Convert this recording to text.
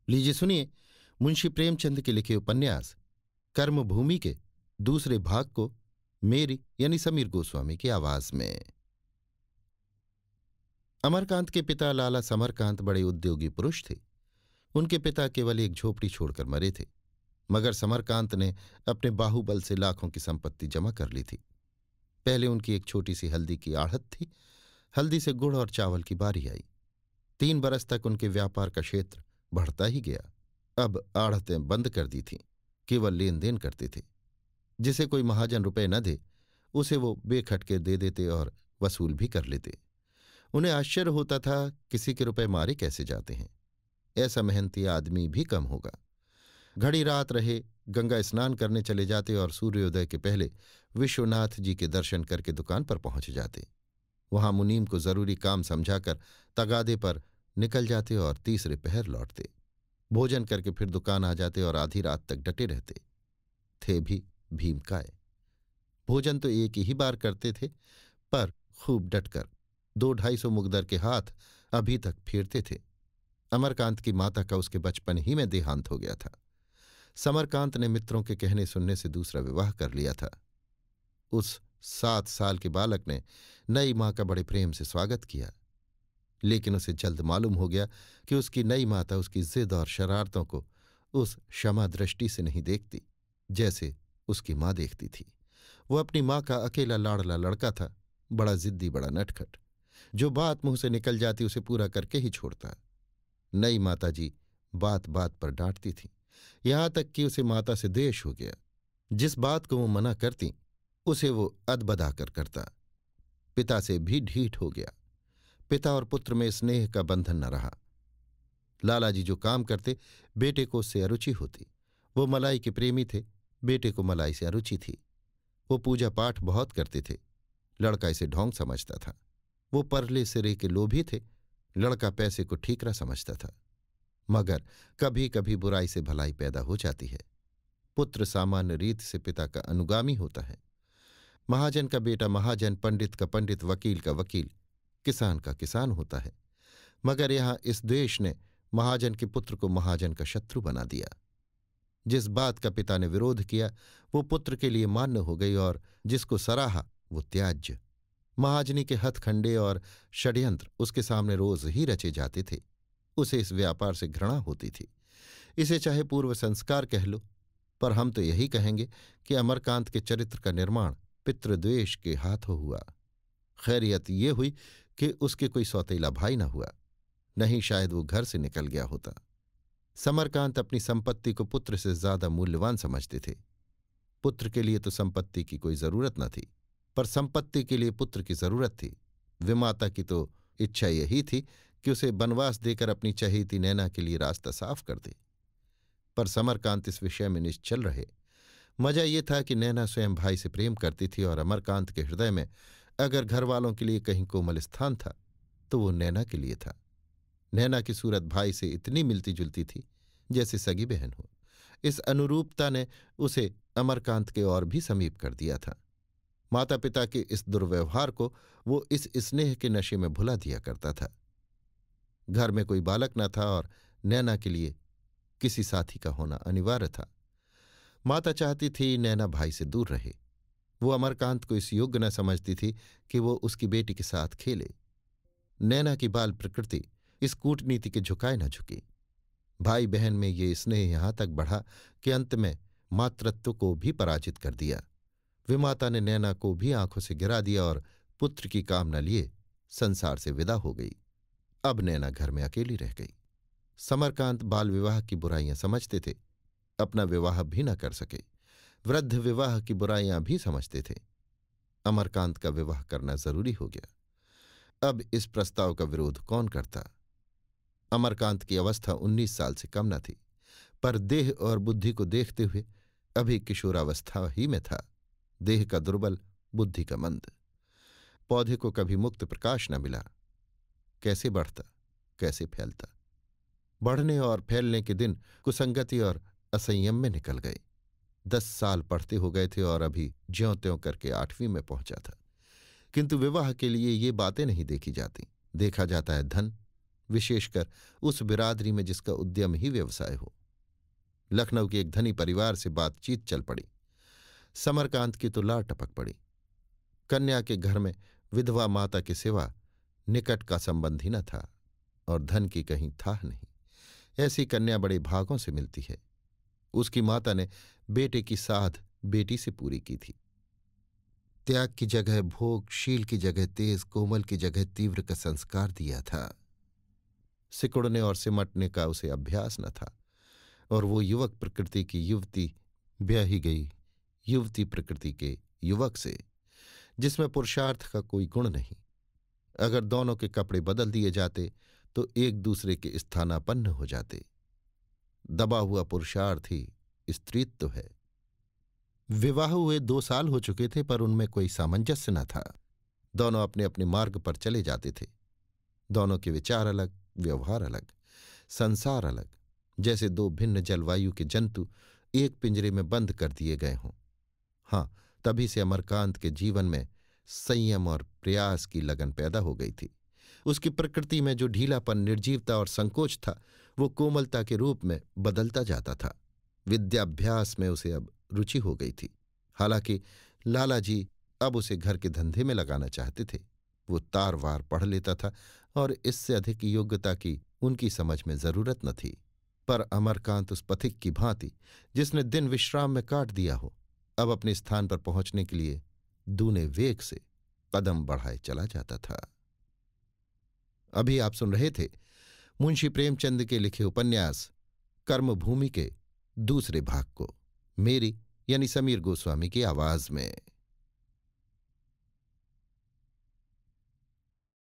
लीजिए सुनिए मुंशी प्रेमचंद के लिखे उपन्यास कर्मभूमि के दूसरे भाग को मेरी यानी समीर गोस्वामी की आवाज में। अमरकांत के पिता लाला समरकांत बड़े उद्योगी पुरुष थे। उनके पिता केवल एक झोपड़ी छोड़कर मरे थे, मगर समरकांत ने अपने बाहुबल से लाखों की संपत्ति जमा कर ली थी। पहले उनकी एक छोटी सी हल्दी की आढ़त थी। हल्दी से गुड़ और चावल की बारी आई। 3 बरस तक उनके व्यापार का क्षेत्र बढ़ता ही गया। अब आढ़तें बंद कर दी थीं, केवल लेन देन करते थे। जिसे कोई महाजन रुपए न दे उसे वो बेखटके दे देते और वसूल भी कर लेते। उन्हें आश्चर्य होता था किसी के रुपए मारे कैसे जाते हैं। ऐसा मेहनती आदमी भी कम होगा। घड़ी रात रहे गंगा स्नान करने चले जाते और सूर्योदय के पहले विश्वनाथ जी के दर्शन करके दुकान पर पहुंच जाते। वहां मुनीम को जरूरी काम समझाकर तगादे पर निकल जाते और तीसरे पहर लौटते। भोजन करके फिर दुकान आ जाते और आधी रात तक डटे रहते थे भी भीमकाय। भोजन तो एक ही बार करते थे, पर खूब डटकर 200-250 मुकदर के हाथ अभी तक फेरते थे। अमरकांत की माता का उसके बचपन ही में देहांत हो गया था। समरकांत ने मित्रों के कहने सुनने से दूसरा विवाह कर लिया था। उस 7 साल के बालक ने नई मां का बड़े प्रेम से स्वागत किया, लेकिन उसे जल्द मालूम हो गया कि उसकी नई माता उसकी जिद और शरारतों को उस क्षमा दृष्टि से नहीं देखती जैसे उसकी मां देखती थी। वो अपनी मां का अकेला लाड़ला लड़का था, बड़ा जिद्दी, बड़ा नटखट। जो बात मुंह से निकल जाती उसे पूरा करके ही छोड़ता। नई माता जी बात बात पर डांटती थी, यहां तक कि उसे माता से द्वेष हो गया। जिस बात को वो मना करती उसे वो अदबदा कर करता। पिता से भी ढीठ हो गया। पिता और पुत्र में स्नेह का बंधन न रहा। लालाजी जो काम करते बेटे को उससे अरुचि होती। वो मलाई के प्रेमी थे, बेटे को मलाई से अरुचि थी। वो पूजा पाठ बहुत करते थे, लड़का इसे ढोंग समझता था। वो परले सिरे के लोभी थे, लड़का पैसे को ठीकरा समझता था। मगर कभी कभी बुराई से भलाई पैदा हो जाती है। पुत्र सामान्य रीत से पिता का अनुगामी होता है। महाजन का बेटा महाजन, पंडित का पंडित, वकील का वकील, किसान का किसान होता है। मगर यहां इस द्वेष ने महाजन के पुत्र को महाजन का शत्रु बना दिया। जिस बात का पिता ने विरोध किया वो पुत्र के लिए मान्य हो गई और जिसको सराहा वो त्याज्य। महाजनी के हथखंडे और षड्यंत्र उसके सामने रोज ही रचे जाते थे। उसे इस व्यापार से घृणा होती थी। इसे चाहे पूर्व संस्कार कह लो, पर हम तो यही कहेंगे कि अमरकांत के चरित्र का निर्माण पितृद्वेष के हाथों हुआ। खैरियत ये हुई कि उसके कोई सौतेला भाई न हुआ, नहीं शायद वो घर से निकल गया होता। समरकांत अपनी संपत्ति को पुत्र से ज्यादा मूल्यवान समझते थे। पुत्र के लिए तो संपत्ति की कोई जरूरत न थी, पर संपत्ति के लिए पुत्र की जरूरत थी। विमाता की तो इच्छा यही थी कि उसे बनवास देकर अपनी चहेती नैना के लिए रास्ता साफ कर दे। पर समरकांत इस विषय में निश्चल रहे। मजा ये था कि नैना स्वयं भाई से प्रेम करती थी और अमरकांत के हृदय में अगर घर वालों के लिए कहीं कोमल स्थान था तो वो नैना के लिए था। नैना की सूरत भाई से इतनी मिलती जुलती थी जैसे सगी बहन हो। इस अनुरूपता ने उसे अमरकांत के और भी समीप कर दिया था। माता पिता के इस दुर्व्यवहार को वो इस स्नेह के नशे में भुला दिया करता था। घर में कोई बालक न था और नैना के लिए किसी साथी का होना अनिवार्य था। माता चाहती थी नैना भाई से दूर रहे। वो अमरकांत को इस योग्य न समझती थी कि वो उसकी बेटी के साथ खेले। नैना की बाल प्रकृति इस कूटनीति के झुकाए न झुकी। भाई बहन में ये स्नेह यहां तक बढ़ा कि अंत में मातृत्व को भी पराजित कर दिया। विमाता ने नैना को भी आंखों से गिरा दिया और पुत्र की कामना लिए संसार से विदा हो गई। अब नैना घर में अकेली रह गई। समरकांत बाल विवाह की बुराइयां समझते थे, अपना विवाह भी न कर सके। वृद्ध विवाह की बुराइयां भी समझते थे। अमरकांत का विवाह करना जरूरी हो गया। अब इस प्रस्ताव का विरोध कौन करता। अमरकांत की अवस्था 19 साल से कम न थी, पर देह और बुद्धि को देखते हुए अभी किशोरावस्था ही में था। देह का दुर्बल, बुद्धि का मंद। पौधे को कभी मुक्त प्रकाश न मिला। कैसे बढ़ता, कैसे फैलता। बढ़ने और फैलने के दिन कुसंगति और असंयम में निकल गए। 10 साल पढ़ते हो गए थे और अभी ज्यों त्यों करके 8वीं में पहुंचा था। किंतु विवाह के लिए ये बातें नहीं देखी जाती। देखा जाता है धन, विशेषकर उस बिरादरी में जिसका उद्यम ही व्यवसाय हो। लखनऊ के एक धनी परिवार से बातचीत चल पड़ी। समरकांत की तो लार टपक पड़ी। कन्या के घर में विधवा माता के सिवा निकट का संबंध ही न था और धन की कहीं था नहीं। ऐसी कन्या बड़े भागों से मिलती है। उसकी माता ने बेटे की साध बेटी से पूरी की थी। त्याग की जगह भोग, शील की जगह तेज, कोमल की जगह तीव्र का संस्कार दिया था। सिकुड़ने और सिमटने का उसे अभ्यास न था और वो युवक प्रकृति की युवती ब्याही गई युवती प्रकृति के युवक से, जिसमें पुरुषार्थ का कोई गुण नहीं। अगर दोनों के कपड़े बदल दिए जाते तो एक दूसरे के स्थानापन्न हो जाते। दबा हुआ पुरुषार्थ ही स्त्रीत्व है। विवाह हुए 2 साल हो चुके थे, पर उनमें कोई सामंजस्य न था। दोनों अपने अपने मार्ग पर चले जाते थे। दोनों के विचार अलग, व्यवहार अलग, संसार अलग, जैसे 2 भिन्न जलवायु के जंतु एक पिंजरे में बंद कर दिए गए हों। हाँ, तभी से अमरकांत के जीवन में संयम और प्रयास की लगन पैदा हो गई थी। उसकी प्रकृति में जो ढीलापन, निर्जीवता और संकोच था, वो कोमलता के रूप में बदलता जाता था। विद्याभ्यास में उसे अब रुचि हो गई थी। हालांकि लालाजी अब उसे घर के धंधे में लगाना चाहते थे। वो तारवार पढ़ लेता था और इससे अधिक योग्यता की उनकी समझ में जरूरत न थी। पर अमरकांत उस पथिक की भांति जिसने दिन विश्राम में काट दिया हो, अब अपने स्थान पर पहुंचने के लिए दूने वेग से कदम बढ़ाए चला जाता था। अभी आप सुन रहे थे मुंशी प्रेमचंद के लिखे उपन्यास कर्मभूमि के दूसरे भाग को, मेरी यानी समीर गोस्वामी की आवाज में।